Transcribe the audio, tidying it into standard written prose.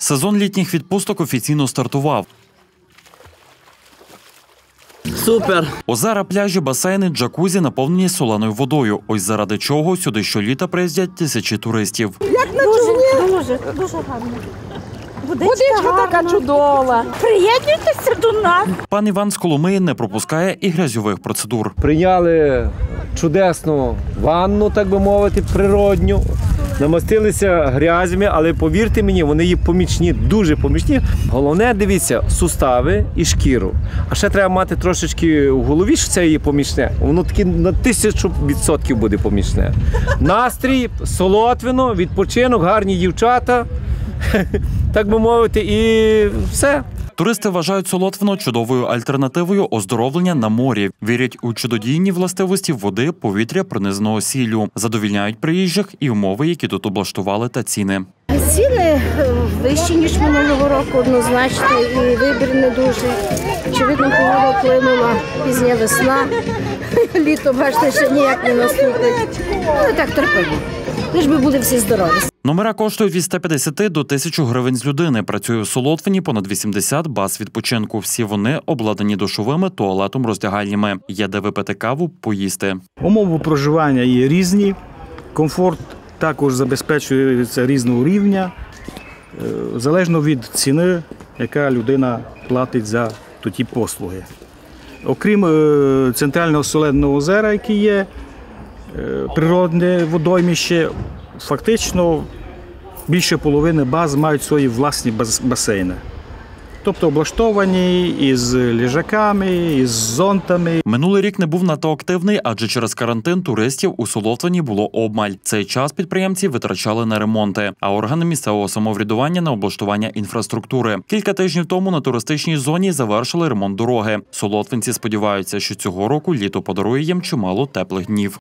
Сезон літніх відпусток офіційно стартував. Супер! Озера, пляжі, басейни, джакузі наповнені соленою водою. Ось заради чого сюди щоліта приїздять тисячі туристів. Як на човні. Дуже гарно. Водичка така чудова. Приєднуйтеся до нас. Пан Іван з Коломиї не пропускає і грязьових процедур. Прийняли чудесну ванну, так би мовити, природню. Намастилися грязями, але повірте мені, вони є помічні, дуже помічні. Головне, дивіться, сустави і шкіру. А ще треба мати трошечки в голові, що це є помічне. Воно таки на 1000% буде помічне. Настрій, солотвино, відпочинок, гарні дівчата, так би мовити, і все. Туристи вважають Солотвино чудовою альтернативою оздоровлення на морі. Вірять у чудодійні властивості води, повітря, пронизаного сіллю. Задовільняють приїжджих і умови, які тут облаштували, та ціни. Ціни вищі, ніж минулого року, однозначно, і вибір не дуже. Очевидно, погода вплинула, пізня весна, літо, бачите, ще ніяк не наступить. Ну, так терпимо. Лиш би були всі здорові. Номера коштують від 150 до 1000 гривень з людини. Працює в Солотвині понад 80 баз відпочинку. Всі вони обладнані душовими, туалетом, роздягальнями. Є де випити каву, поїсти. Умови проживання є різні, комфорт також забезпечується різного рівня, залежно від ціни, яка людина платить за ті послуги. Окрім центрального соленого озера, яке є, природне водоймище, фактично більше половини баз мають свої власні басейни. Тобто облаштовані із ліжаками, із зонтами. Минулий рік не був надто активний, адже через карантин туристів у Солотвині було обмаль. Цей час підприємці витрачали на ремонти, а органи місцевого самоврядування – на облаштування інфраструктури. Кілька тижнів тому на туристичній зоні завершили ремонт дороги. Солотвинці сподіваються, що цього року літо подарує їм чимало теплих днів.